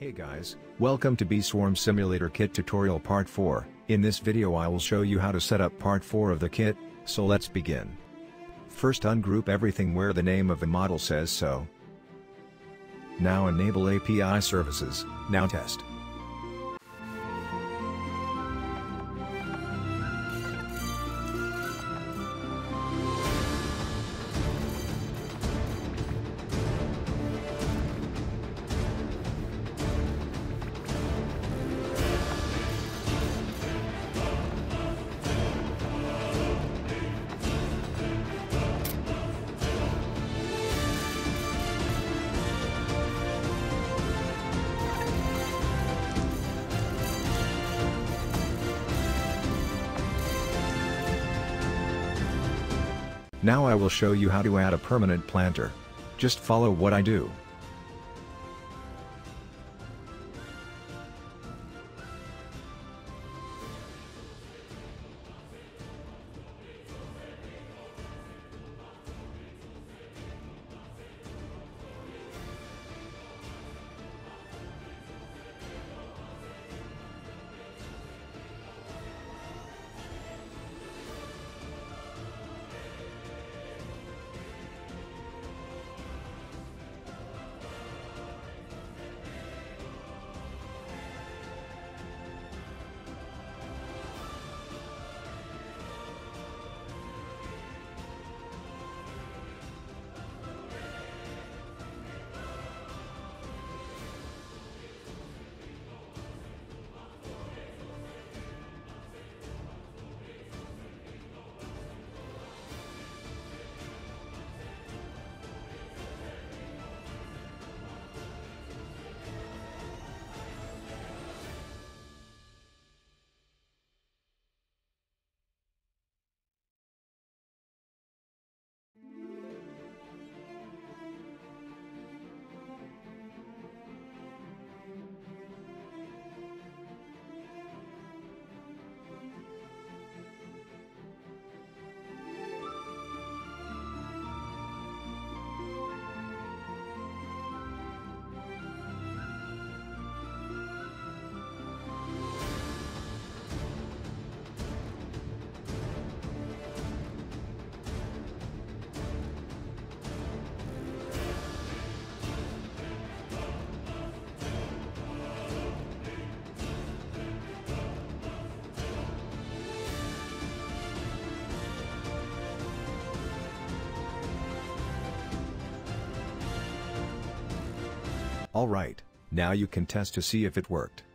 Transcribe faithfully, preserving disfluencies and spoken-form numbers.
Hey guys, welcome to Bee Swarm Simulator Kit Tutorial Part four. In this video I will show you how to set up Part four of the kit, so let's begin. First ungroup everything where the name of the model says so. Now enable A P I services, now test. Now I will show you how to add a permanent planter. Just follow what I do. Alright, now you can test to see if it worked.